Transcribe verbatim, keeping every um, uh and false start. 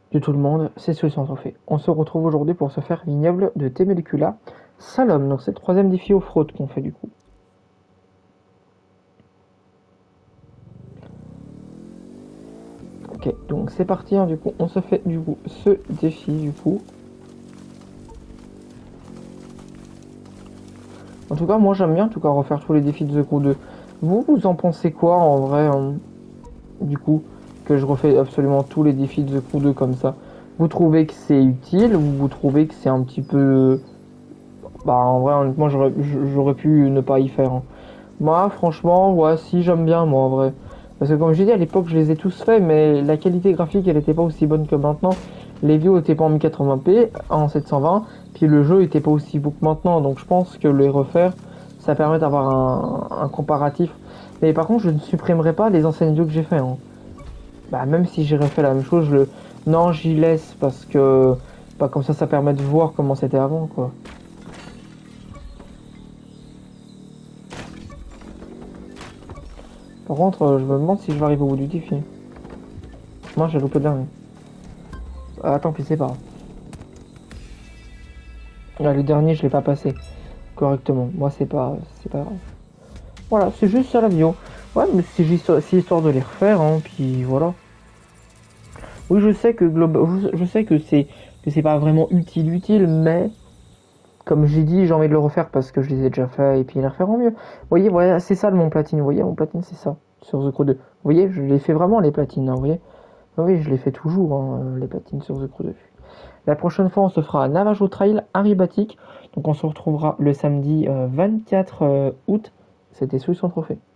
de tout le monde, c'est Solution Trophée. On se retrouve aujourd'hui pour se faire vignoble de Temelicula Salom. Donc c'est le troisième défi aux fraudes qu'on fait du coup. Ok, donc c'est parti, hein, du coup, on se fait du coup ce défi du coup. En tout cas, moi j'aime bien en tout cas refaire tous les défis de The Crew deux. Vous, vous en pensez quoi en vrai, hein, du coup, que je refais absolument tous les défis de The Crew deux comme ça? Vous trouvez que c'est utile ou vous trouvez que c'est un petit peu... Bah en vrai, honnêtement, j'aurais j'aurais pu ne pas y faire, hein. Moi, franchement, ouais, si j'aime bien, moi, en vrai. Parce que comme je dit, à l'époque, je les ai tous faits, mais la qualité graphique, elle était pas aussi bonne que maintenant. Les vidéos étaient pas en mille quatre-vingts p, en sept cent vingt, puis le jeu était pas aussi beau que maintenant. Donc je pense que les refaire, ça permet d'avoir un, un comparatif. Mais par contre, je ne supprimerai pas les anciennes vidéos que j'ai fait, hein. Bah, même si j'ai refait la même chose, je le... Non, j'y laisse parce que... Bah, comme ça, ça permet de voir comment c'était avant, quoi. Par contre, euh, je me demande si je vais arriver au bout du défi. Moi, j'ai loupé le dernier. Ah, tant pis, c'est pas grave. Là, le dernier, je l'ai pas passé correctement. Moi, c'est pas, c'est pas grave. Voilà, c'est juste ça la vidéo. Ouais, mais c'est juste c'est histoire de les refaire, hein, puis voilà. Oui, je sais que global, je, je sais que c'est que c'est pas vraiment utile, utile, mais comme j'ai dit, j'ai envie de le refaire parce que je les ai déjà fait et puis les refaire en mieux. Vous voyez, voilà, c'est ça le mon platine. Vous voyez, mon platine, c'est ça sur The Crew deux. Vous voyez, je les fais vraiment les platines, hein, vous voyez. Oui, je les fais toujours, hein, les platines sur The Crew deux. La prochaine fois, on se fera un Navajo Trail Aribatic. Donc on se retrouvera le samedi euh, vingt-quatre euh, août. C'était Solution Trophée.